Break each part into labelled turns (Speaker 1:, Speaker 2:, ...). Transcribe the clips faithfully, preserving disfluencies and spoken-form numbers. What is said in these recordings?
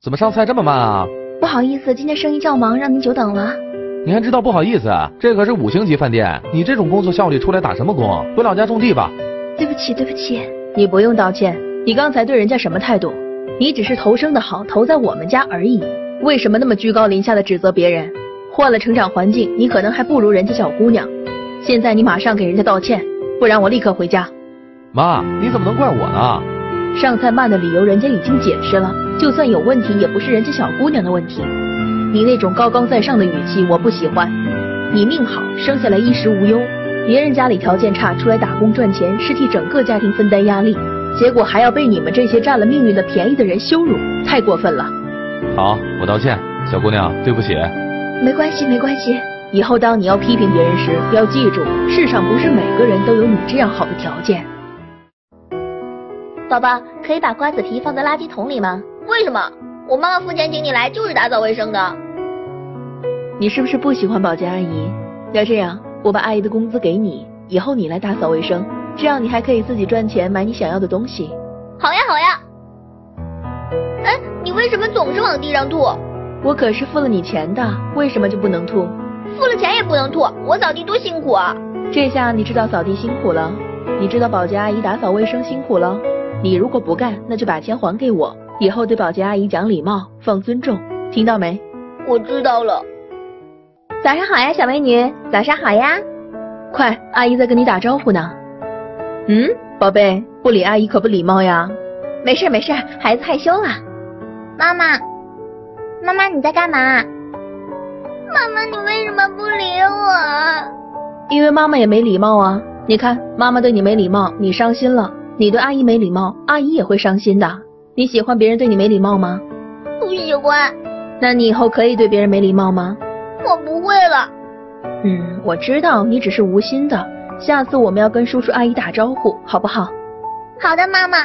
Speaker 1: 怎么上菜这么慢啊？
Speaker 2: 不好意思，今天生意较忙，让您久等了。
Speaker 1: 你还知道不好意思？这可是五星级饭店，你这种工作效率出来打什么工？回老家种地吧。
Speaker 2: 对不起，对不起。你不用道歉，你刚才对人家什么态度？你只是投生的好，投在我们家而已。为什么那么居高临下的指责别人？换了成长环境，你可能还不如人家小姑娘。现在你马上给人家道歉，不然我立刻回家。
Speaker 1: 妈，你怎么能怪我呢？
Speaker 2: 上菜慢的理由人家已经解释了，就算有问题也不是人家小姑娘的问题。你那种高高在上的语气我不喜欢。你命好，生下来衣食无忧，别人家里条件差，出来打工赚钱是替整个家庭分担压力，结果还要被你们这些占了命运的便宜的人羞辱，太过分了。
Speaker 1: 好，我道歉，小姑娘，对不起。
Speaker 2: 没关系，没关系。以后当你要批评别人时，要记住，世上不是每个人都有你这样好的条件。
Speaker 3: 宝宝，可以把瓜子皮放在垃圾桶里吗？为什么？我妈妈付钱请你来就是打扫卫生的。
Speaker 2: 你是不是不喜欢保洁阿姨？要这样，我把阿姨的工资给你，以后你来打扫卫生，这样你还可以自己赚钱买你想要的东西。
Speaker 3: 好呀好呀。哎，你为什么总是往地上吐？
Speaker 2: 我可是付了你钱的，为什么就不能吐？
Speaker 3: 付了钱也不能吐，我扫地多辛苦啊。
Speaker 2: 这下你知道扫地辛苦了，你知道保洁阿姨打扫卫生辛苦了。你如果不干，那就把钱还给我，以后对保洁阿姨讲礼貌，放尊重，听到没？
Speaker 3: 我知道了。
Speaker 2: 早上好呀，小美女。早上好呀。快，阿姨在跟你打招呼呢。嗯，宝贝，不理阿姨可不礼貌呀。没事没事，孩子害羞了。
Speaker 3: 妈妈，妈妈你在干嘛？妈妈你为什么不理我？
Speaker 2: 因为妈妈也没礼貌啊。你看，妈妈对你没礼貌，你伤心了。你对阿姨没礼貌，阿姨也会伤心的。你喜欢别人对你没礼貌吗？
Speaker 3: 不喜欢。
Speaker 2: 那你以后可以对别人没礼貌吗？
Speaker 3: 我不会了。
Speaker 2: 嗯，我知道你只是无心的，下次我们要跟叔叔阿姨打招呼，好不好？
Speaker 3: 好的，妈妈。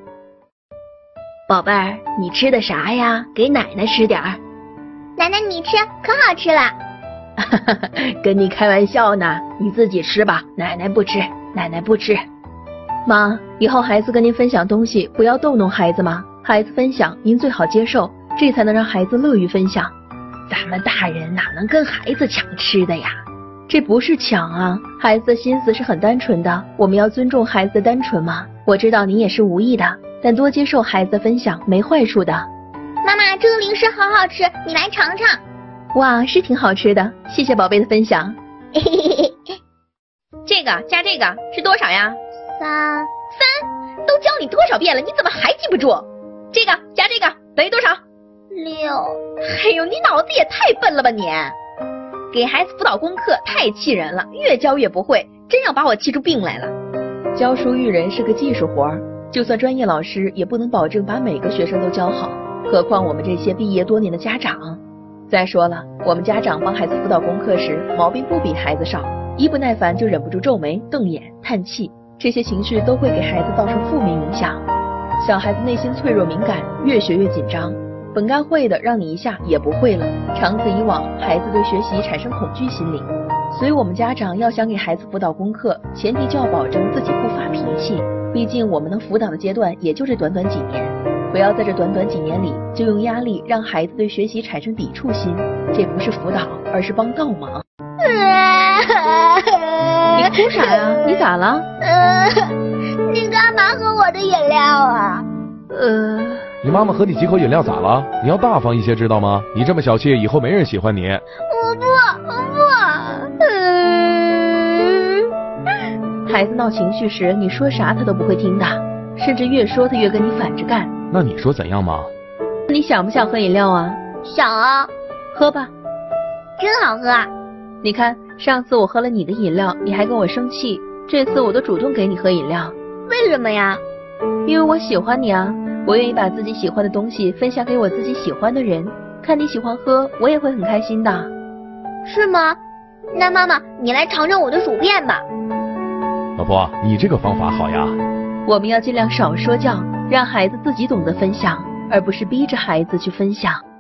Speaker 2: 宝贝儿，你吃的啥呀？给奶奶吃点儿。
Speaker 3: 奶奶你吃，可好吃了。
Speaker 2: 跟你开玩笑呢，你自己吃吧，奶奶不吃，奶奶不吃。妈，以后孩子跟您分享东西，不要逗弄孩子嘛。孩子分享，您最好接受，这才能让孩子乐于分享。咱们大人哪能跟孩子抢吃的呀？这不是抢啊，孩子的心思是很单纯的，我们要尊重孩子的单纯嘛。我知道您也是无意的，但多接受孩子的分享没坏处的。
Speaker 3: 妈妈，这个零食好好吃，你来尝尝。
Speaker 2: 哇，是挺好吃的，谢谢宝贝的分享。
Speaker 4: 这个加这个是多少呀？
Speaker 3: 三
Speaker 4: 三，都教你多少遍了，你怎么还记不住？这个加这个等于多少？
Speaker 3: 六。
Speaker 4: 哎呦，你脑子也太笨了吧你！给孩子辅导功课太气人了，越教越不会，真要把我气出病来了。
Speaker 2: 教书育人是个技术活儿，就算专业老师也不能保证把每个学生都教好，何况我们这些毕业多年的家长。再说了，我们家长帮孩子辅导功课时，毛病不比孩子少，一不耐烦就忍不住皱眉、瞪眼、叹气，这些情绪都会给孩子造成负面影响。小孩子内心脆弱敏感，越学越紧张，本该会的让你一下也不会了，长此以往，孩子对学习产生恐惧心理。所以我们家长要想给孩子辅导功课，前提就要保证自己不发脾气，毕竟我们能辅导的阶段也就这短短几年，不要在这短短几年里就用压力让孩子对学习产生抵触心，这不是辅导，而是帮倒忙。你哭啥呀？你咋了？
Speaker 3: 你干嘛喝我的饮料啊？
Speaker 2: 呃，
Speaker 1: 你妈妈喝你几口饮料咋了？你要大方一些知道吗？你这么小气，以后没人喜欢你。
Speaker 3: 我不，我不。
Speaker 2: 孩子闹情绪时，你说啥他都不会听的，甚至越说他越跟你反着干。
Speaker 1: 那你说怎样嘛？
Speaker 2: 你想不想喝饮料啊？
Speaker 3: 想啊。
Speaker 2: 喝吧。
Speaker 3: 真好喝啊。
Speaker 2: 你看，上次我喝了你的饮料，你还跟我生气，这次我都主动给你喝饮料。
Speaker 3: 为什么呀？
Speaker 2: 因为我喜欢你啊，我愿意把自己喜欢的东西分享给我自己喜欢的人，看你喜欢喝，我也会很开心的。
Speaker 3: 是吗？那妈妈，你来尝尝我的薯片吧。
Speaker 1: 老婆，你这个方法好呀。
Speaker 2: 我们要尽量少说教，让孩子自己懂得分享，而不是逼着孩子去分享。